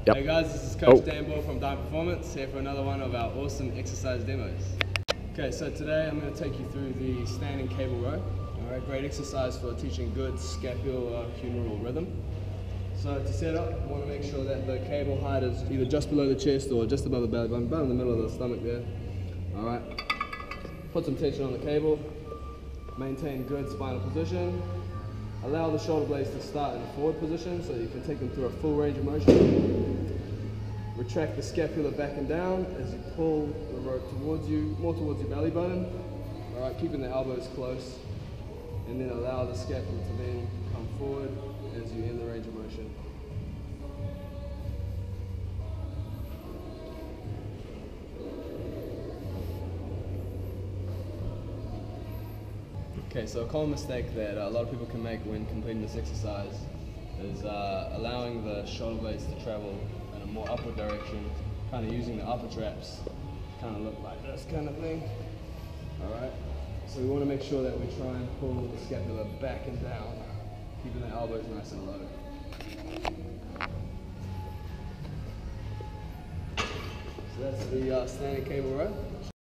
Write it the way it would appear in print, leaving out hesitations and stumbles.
Yep. Hey guys, this is Coach Dan Ball from Dime Performance, here for another one of our awesome exercise demos. Okay, so today I'm going to take you through the standing cable row. Alright, great exercise for teaching good scapulohumeral rhythm. So to set up, you want to make sure that the cable height is either just below the chest or just above the belly button, about in the middle of the stomach there. Alright, put some tension on the cable, maintain good spinal position. Allow the shoulder blades to start in a forward position so you can take them through a full range of motion. Retract the scapula back and down as you pull the rope towards you, more towards your belly button. Alright, keeping the elbows close. And then allow the scapula to then come forward as you end the range of motion. Okay, so a common mistake that a lot of people can make when completing this exercise is allowing the shoulder blades to travel in a more upward direction, kind of using the upper traps, kind of look like this kind of thing. Alright, so we want to make sure that we try and pull the scapula back and down, keeping the elbows nice and low. So that's the standing cable row.